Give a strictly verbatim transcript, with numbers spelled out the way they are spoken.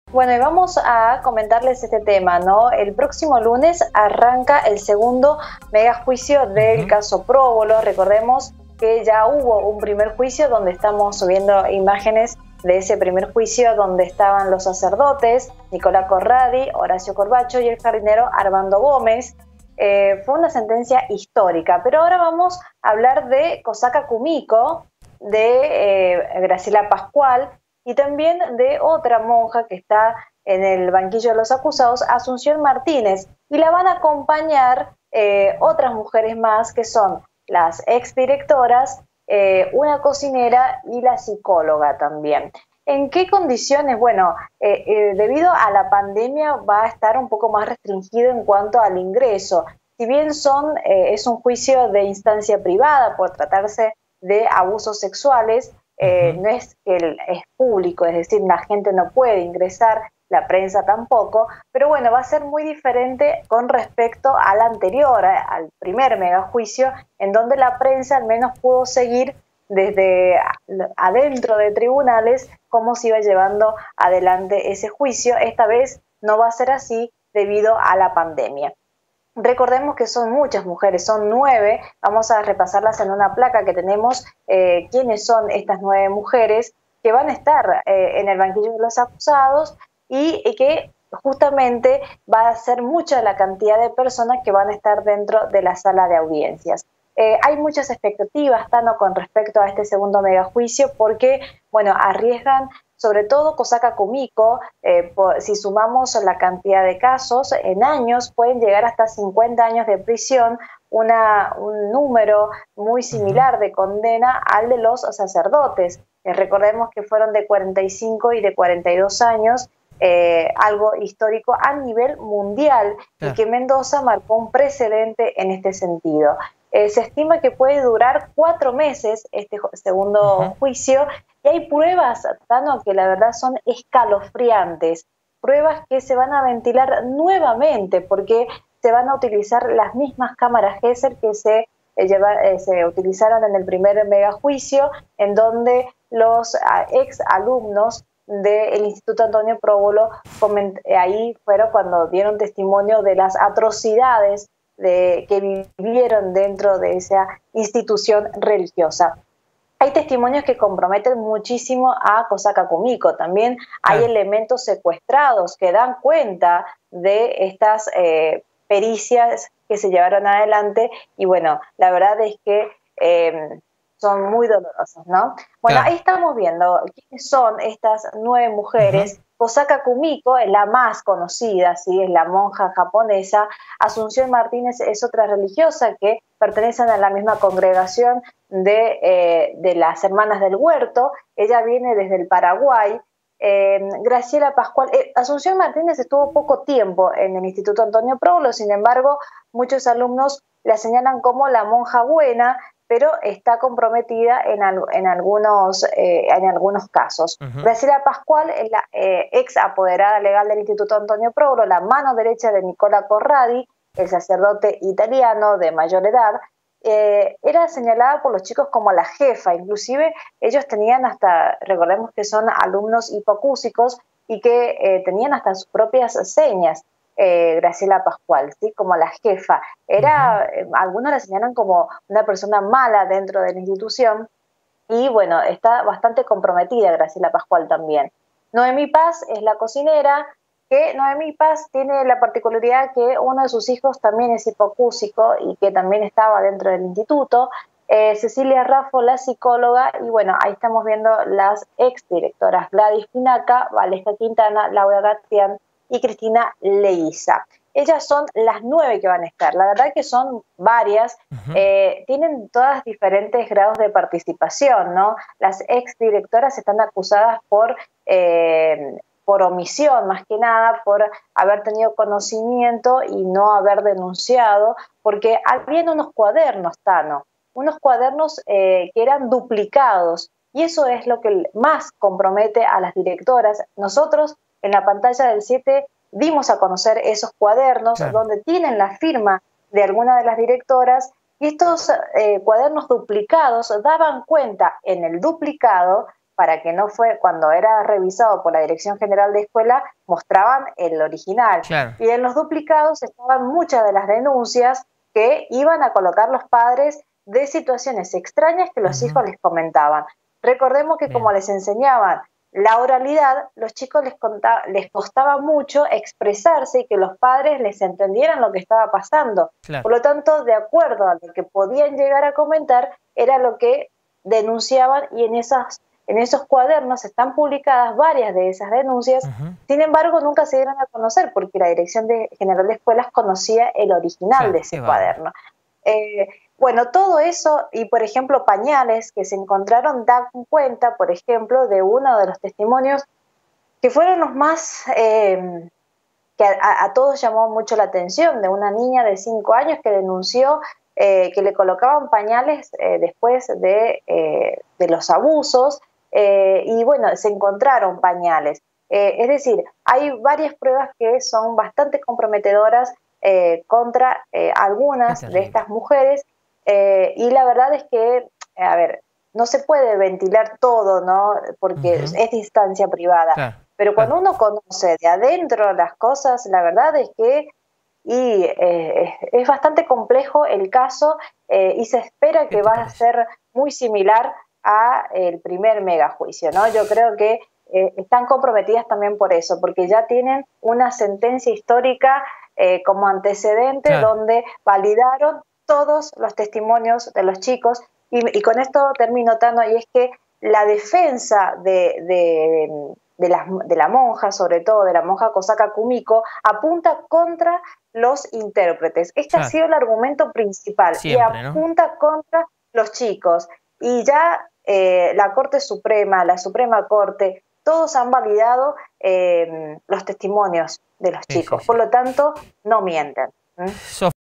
Bueno, y vamos a comentarles este tema, ¿no? El próximo lunes arranca el segundo megajuicio del Ujú. caso Próbolo. Recordemos que ya hubo un primer juicio donde estamos subiendo imágenes de ese primer juicio donde estaban los sacerdotes Nicolás Corradi, Horacio Corbacho y el jardinero Armando Gómez. Eh, fue una sentencia histórica, pero ahora vamos a hablar de Cosaca Kumiko, de eh, Graciela Pascual, y también de otra monja que está en el banquillo de los acusados, Asunción Martínez, y la van a acompañar eh, otras mujeres más que son las exdirectoras, eh, una cocinera y la psicóloga también. ¿En qué condiciones? Bueno, eh, eh, debido a la pandemia va a estar un poco más restringido en cuanto al ingreso. Si bien son, eh, es un juicio de instancia privada por tratarse de abusos sexuales, eh, Ujú. no es que es público, es decir, la gente no puede ingresar, la prensa tampoco, pero bueno, va a ser muy diferente con respecto al anterior, al primer megajuicio, en donde la prensa al menos pudo seguir desde adentro de tribunales cómo se iba llevando adelante ese juicio. Esta vez no va a ser así debido a la pandemia. Recordemos que son muchas mujeres, son nueve, vamos a repasarlas en una placa que tenemos, eh, quiénes son estas nueve mujeres que van a estar eh, en el banquillo de los acusados y, y que justamente va a ser mucha la cantidad de personas que van a estar dentro de la sala de audiencias. Eh, hay muchas expectativas, Tano, con respecto a este segundo megajuicio porque, bueno, arriesgan sobre todo Cosaca Kumiko, eh, por, si sumamos la cantidad de casos, en años pueden llegar hasta cincuenta años de prisión, una, un número muy Ujú. similar de condena al de los sacerdotes. Eh, recordemos que fueron de cuarenta y cinco y de cuarenta y dos años, eh, algo histórico a nivel mundial y Claro. que Mendoza marcó un precedente en este sentido. Eh, se estima que puede durar cuatro meses este segundo Ujú. juicio y hay pruebas, Tano, que la verdad son escalofriantes, pruebas que se van a ventilar nuevamente porque se van a utilizar las mismas cámaras Gesser que se, eh, lleva, eh, se utilizaron en el primer megajuicio, en donde los uh, ex alumnos del Instituto Antonio Próbolo, ahí fueron cuando dieron testimonio de las atrocidades de, que vivieron dentro de esa institución religiosa. Hay testimonios que comprometen muchísimo a Cosaca Kumiko. También hay Claro. elementos secuestrados que dan cuenta de estas eh, pericias que se llevaron adelante y bueno, la verdad es que eh, son muy dolorosos, ¿no? Bueno, Claro. ahí estamos viendo quiénes son estas nueve Ujú. mujeres. Cosaca Kumiko es la más conocida, ¿sí? Es la monja japonesa. Asunción Martínez es otra religiosa que pertenecen a la misma congregación de, eh, de las Hermanas del Huerto. Ella viene desde el Paraguay. Eh, Graciela Pascual, eh, Asunción Martínez estuvo poco tiempo en el Instituto Antonio Próbolo, sin embargo, muchos alumnos la señalan como la monja buena, pero está comprometida en, al, en, algunos, eh, en algunos casos. Ujú. Graciela Pascual es la eh, ex apoderada legal del Instituto Antonio Próbolo, la mano derecha de Nicolás Corradi, el sacerdote italiano de mayor edad. Eh, era señalada por los chicos como la jefa, inclusive ellos tenían hasta, recordemos que son alumnos hipocúsicos y que eh, tenían hasta sus propias señas, eh, Graciela Pascual, ¿sí? Como la jefa. Ujú. Era, eh, algunos la señalan como una persona mala dentro de la institución y bueno, está bastante comprometida Graciela Pascual también. Noemí Paz es la cocinera, que Noemí Paz tiene la particularidad que uno de sus hijos también es hipocúsico y que también estaba dentro del instituto. Eh, Cecilia Raffo, la psicóloga, y bueno, ahí estamos viendo las exdirectoras Gladys Pinaca, Valesca Quintana, Laura Gartián y Cristina Leiza. Ellas son las nueve que van a estar, la verdad que son varias, Ujú. eh, tienen todas diferentes grados de participación, ¿no? Las exdirectoras están acusadas por, eh, por omisión, más que nada, por haber tenido conocimiento y no haber denunciado, porque habían unos cuadernos, Tano, unos cuadernos eh, que eran duplicados, y eso es lo que más compromete a las directoras. Nosotros en la pantalla del siete dimos a conocer esos cuadernos Claro. donde tienen la firma de alguna de las directoras y estos eh, cuadernos duplicados daban cuenta en el duplicado para que no fue, cuando era revisado por la Dirección General de Escuela, mostraban el original. Claro. Y en los duplicados estaban muchas de las denuncias que iban a colocar los padres de situaciones extrañas que los uh-huh. hijos les comentaban. Recordemos que Bien. Como les enseñaban la oralidad, los chicos les, contaba, les costaba mucho expresarse y que los padres les entendieran lo que estaba pasando. Claro. Por lo tanto, de acuerdo a lo que podían llegar a comentar, era lo que denunciaban, y en, esas, en esos cuadernos están publicadas varias de esas denuncias. Uh-huh. Sin embargo, nunca se dieron a conocer porque la Dirección de, General de Escuelas conocía el original claro, de ese cuaderno. Eh, bueno, todo eso, y por ejemplo pañales que se encontraron, dan cuenta, por ejemplo, de uno de los testimonios que fueron los más, eh, que a, a todos llamó mucho la atención, de una niña de cinco años que denunció eh, que le colocaban pañales eh, después de, eh, de los abusos, eh, y bueno, se encontraron pañales. Eh, es decir, hay varias pruebas que son bastante comprometedoras eh, contra eh, algunas de estas mujeres. Eh, y la verdad es que, a ver, no se puede ventilar todo, ¿no? Porque uh-huh. es distancia privada. Claro, pero cuando claro. uno conoce de adentro las cosas, la verdad es que y, eh, es bastante complejo el caso eh, y se espera que va parece? a ser muy similar a el primer megajuicio, ¿no? Yo creo que eh, están comprometidas también por eso, porque ya tienen una sentencia histórica eh, como antecedente claro. donde validaron todos los testimonios de los chicos, y, y con esto termino, Tano, y es que la defensa de, de, de, la, de la monja, sobre todo de la monja Kosaka Kumiko, apunta contra los intérpretes. Este claro. ha sido el argumento principal. Siempre, y apunta ¿no? contra los chicos. Y ya eh, la Corte Suprema, la Suprema Corte, todos han validado eh, los testimonios de los sí, chicos. Sí, sí. Por lo tanto, no mienten. ¿Mm?